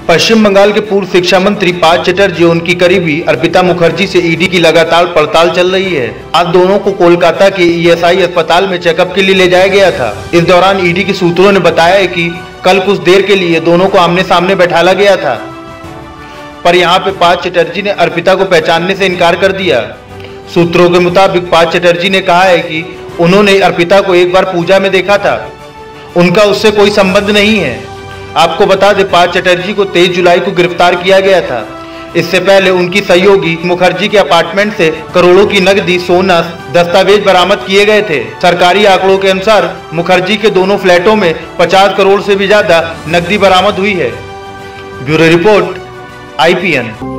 पश्चिम बंगाल के पूर्व शिक्षा मंत्री पार्थ चटर्जी और उनकी करीबी अर्पिता मुखर्जी से ईडी की लगातार पड़ताल चल रही है। आज दोनों को कोलकाता के ईएसआई अस्पताल में चेकअप के लिए ले जाया गया था। इस दौरान ईडी के सूत्रों ने बताया है कि कल कुछ देर के लिए दोनों को आमने सामने बैठाला गया था, पर यहाँ पे पार्थ चटर्जी ने अर्पिता को पहचानने से इनकार कर दिया। सूत्रों के मुताबिक पार्थ चटर्जी ने कहा है कि उन्होंने अर्पिता को एक बार पूजा में देखा था, उनका उससे कोई संबंध नहीं है। आपको बता दें, पार्थ चटर्जी को 23 जुलाई को गिरफ्तार किया गया था। इससे पहले उनकी सहयोगी मुखर्जी के अपार्टमेंट से करोड़ों की नकदी, सोना, दस्तावेज बरामद किए गए थे। सरकारी आंकड़ों के अनुसार मुखर्जी के दोनों फ्लैटों में 50 करोड़ से भी ज्यादा नकदी बरामद हुई है। Bureau report, IPN।